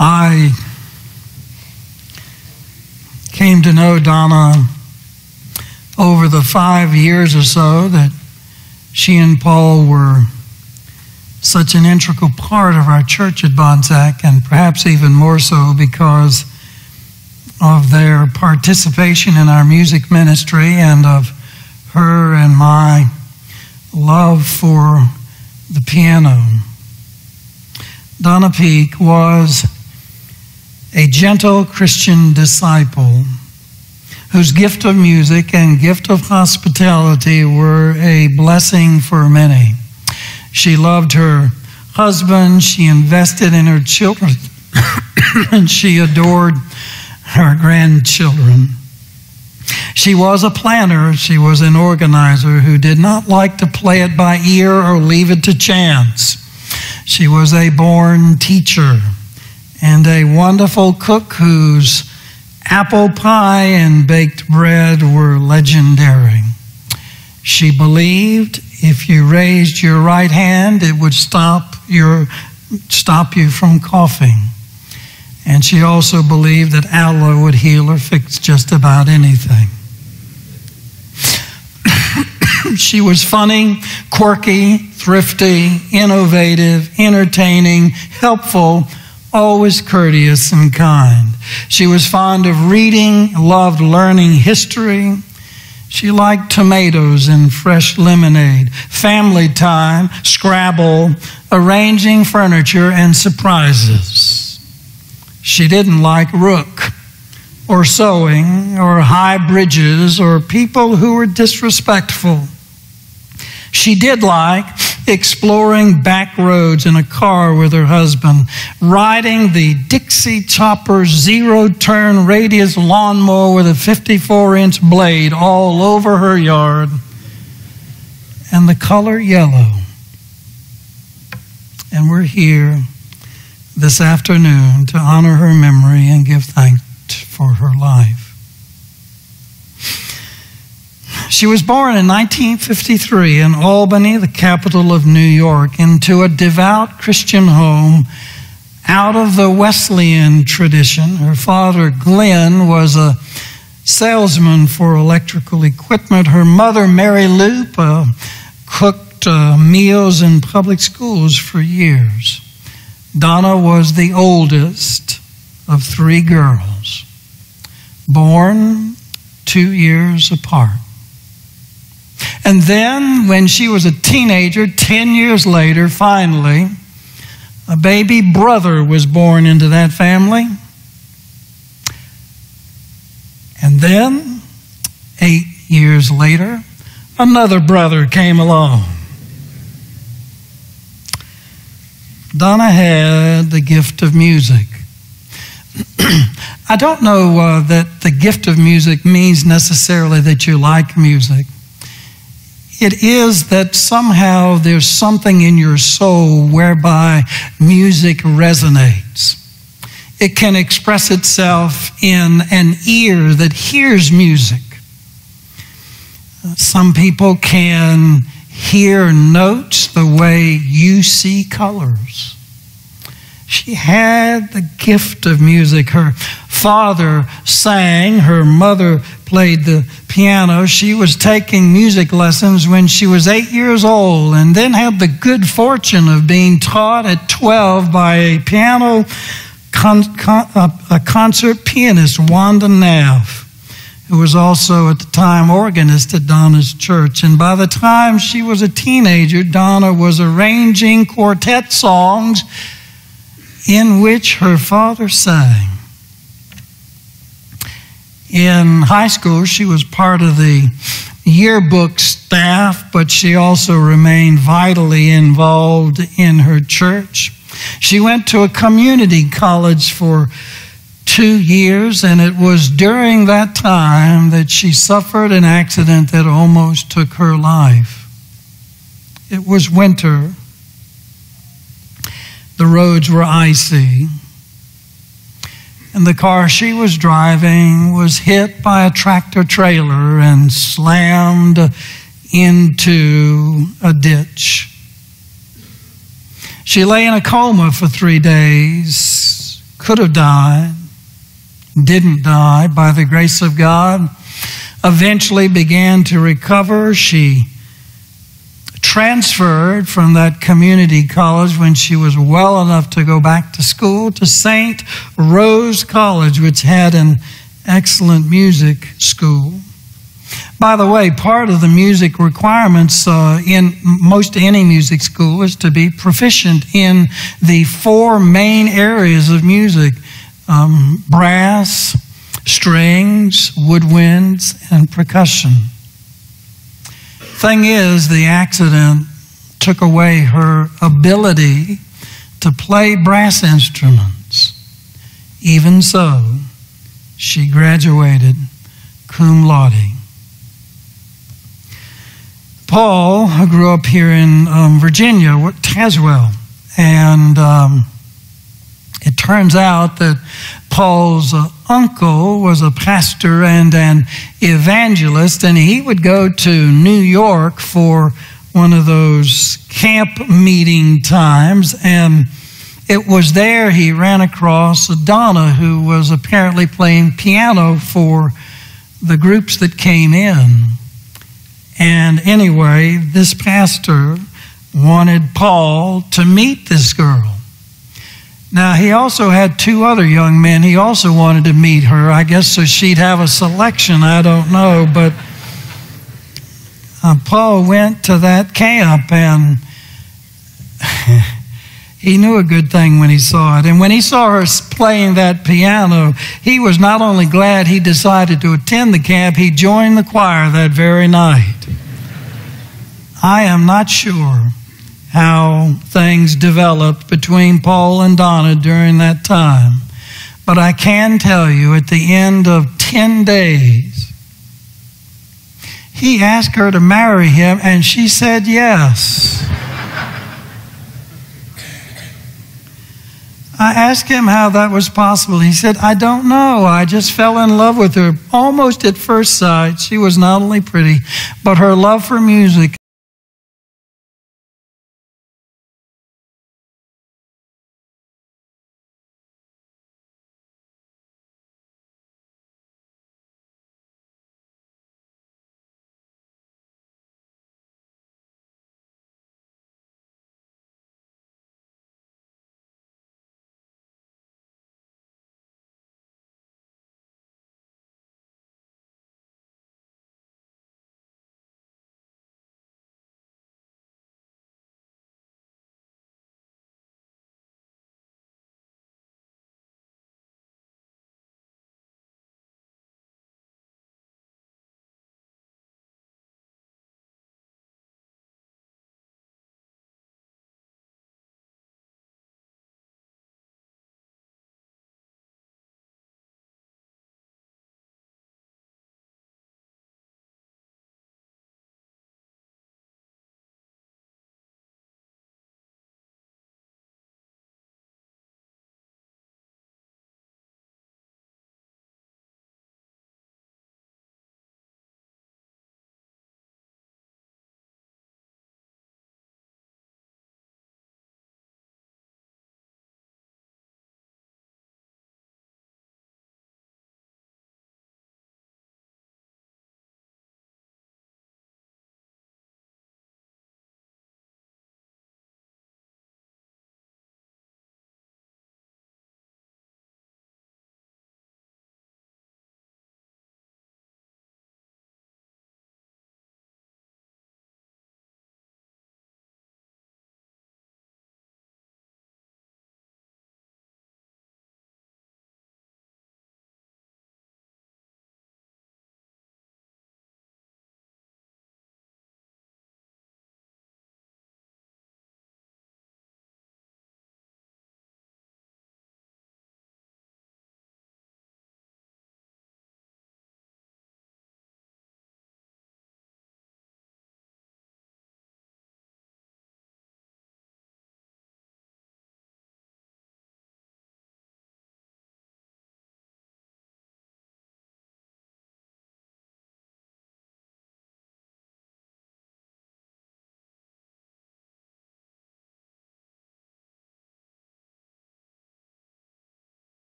I came to know Donna over the 5 years or so that she and Paul were such an integral part of our church at Bonsack, and perhaps even more so because of their participation in our music ministry and of her and my love for the piano. Donna Peak was a gentle Christian disciple whose gift of music and gift of hospitality were a blessing for many. She loved her husband, she invested in her children, and she adored her grandchildren. She was a planner, she was an organizer who did not like to play it by ear or leave it to chance. She was a born teacher and a wonderful cook whose apple pie and baked bread were legendary. She believed if you raised your right hand, it would stop you from coughing. And she also believed that aloe would heal or fix just about anything. She was funny, quirky, thrifty, innovative, entertaining, helpful, always courteous and kind. She was fond of reading, loved learning history. She liked tomatoes and fresh lemonade, family time, Scrabble, arranging furniture, and surprises. She didn't like rook or sewing or high bridges or people who were disrespectful. She did like exploring back roads in a car with her husband, riding the Dixie Chopper zero-turn radius lawnmower with a 54-inch blade all over her yard, and the color yellow. And we're here this afternoon to honor her memory and give thanks for her life. She was born in 1953 in Albany, the capital of New York, into a devout Christian home out of the Wesleyan tradition. Her father, Glenn, was a salesman for electrical equipment. Her mother, Mary Loop, cooked meals in public schools for years. Donna was the oldest of 3 girls, born 2 years apart. And then, when she was a teenager, 10 years later, finally, a baby brother was born into that family. And then, 8 years later, another brother came along. Donna had the gift of music. I don't know that the gift of music means necessarily that you like music. It is that somehow there's something in your soul whereby music resonates. It can express itself in an ear that hears music. Some people can hear notes the way you see colors. She had the gift of music. Her father sang, her mother played the piano. She was taking music lessons when she was 8 years old, and then had the good fortune of being taught at 12 by a concert pianist, Wanda Naff, who was also at the time organist at Donna's church. And by the time she was a teenager, Donna was arranging quartet songs in which her father sang. In high school, she was part of the yearbook staff, but she also remained vitally involved in her church. She went to a community college for 2 years, and it was during that time that she suffered an accident that almost took her life. It was winter. The roads were icy. And the car she was driving was hit by a tractor trailer and slammed into a ditch. She lay in a coma for 3 days, could have died, didn't die by the grace of God, eventually began to recover. She transferred from that community college when she was well enough to go back to school to St. Rose College, which had an excellent music school. By the way, part of the music requirements in most any music school is to be proficient in the 4 main areas of music: brass, strings, woodwinds, and percussion. Thing is, the accident took away her ability to play brass instruments. Even so, she graduated cum laude. Paul grew up here in Virginia, Tazewell, and it turns out that Paul's uncle was a pastor and an evangelist, and he would go to New York for one of those camp meeting times, and it was there he ran across Donna, who was apparently playing piano for the groups that came in. And anyway, this pastor wanted Paul to meet this girl. Now, he also had 2 other young men he also wanted to meet her, I guess, so she'd have a selection, I don't know. But Paul went to that camp, and he knew a good thing when he saw it. And when he saw her playing that piano, he was not only glad he decided to attend the camp, he joined the choir that very night. I am not sure how things developed between Paul and Donna during that time, but I can tell you at the end of 10 days, he asked her to marry him, and she said yes. I asked him how that was possible. He said, I don't know. I just fell in love with her almost at first sight. She was not only pretty, but her love for music